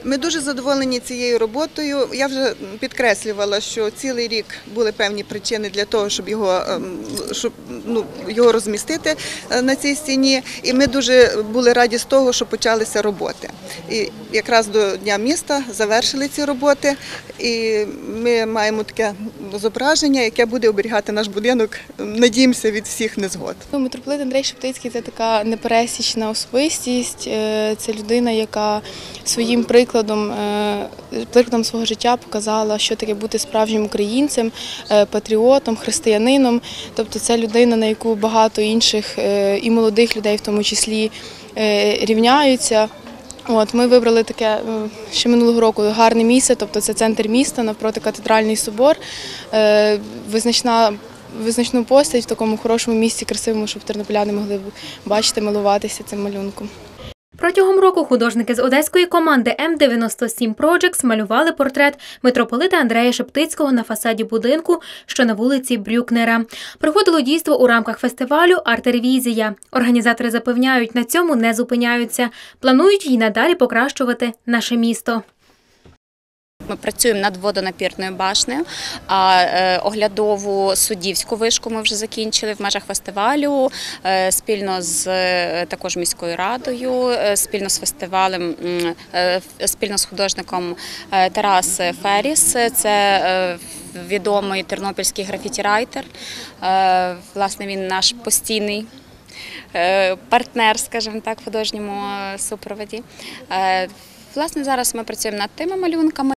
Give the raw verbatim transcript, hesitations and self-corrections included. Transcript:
Ми дуже задоволені цією роботою. Я вже підкреслювала, що цілий рік були певні причини для того, щоб його, щоб, ну, його розмістити на цій стіні. І ми дуже були раді з того, що почалися роботи. І якраз до Дня міста завершили ці роботи. І ми маємо таке зображення, яке буде оберігати наш будинок, надіємося, від всіх незгод. Митрополит Андрей Шептицький – це така непересічна особистість, це людина, яка своїм прикладом, прикладом свого життя показала, що таке бути справжнім українцем, патріотом, християнином. Тобто це людина, на яку багато інших і молодих людей в тому числі рівняються. От, ми вибрали таке ще минулого року гарне місце, тобто це центр міста, навпроти катедральний собор, визначна визначну постать в такому хорошому місці, красивому, щоб тернополяни могли бачити, милуватися цим малюнком. Протягом року художники з одеської команди М дев'яносто сім Projects малювали портрет митрополита Андрея Шептицького на фасаді будинку, що на вулиці Брюкнера. Проходило дійство у рамках фестивалю «Арт-ревізія». Організатори запевняють, на цьому не зупиняються. Планують й надалі покращувати наше місто. Ми працюємо над водонапірною башнею, а оглядову суддівську вишку ми вже закінчили в межах фестивалю, спільно з також міською радою, спільно з фестивалем, спільно з художником Тарас Феріс, це відомий тернопільський графіті-райтер, власне він наш постійний партнер, скажімо так, в художньому супроводі. Власне, зараз ми працюємо над тими малюнками.